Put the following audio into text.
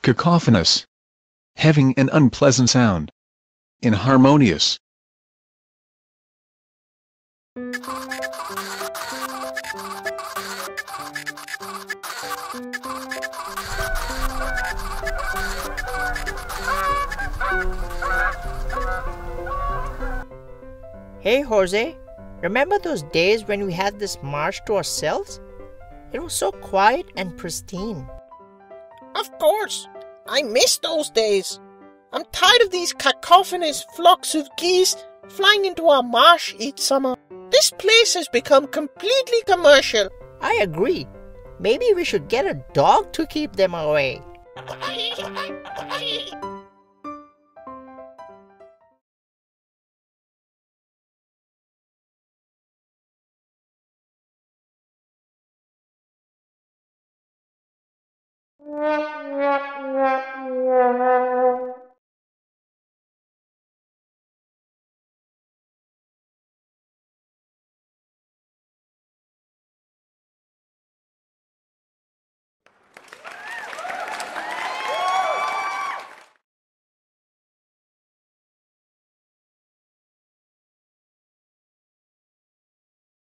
Cacophonous. Having an unpleasant sound. Inharmonious. Hey Jose, remember those days when we had this marsh to ourselves? It was so quiet and pristine. Of course, I miss those days. I'm tired of these cacophonous flocks of geese flying into our marsh each summer. This place has become completely commercial. I agree. Maybe we should get a dog to keep them away.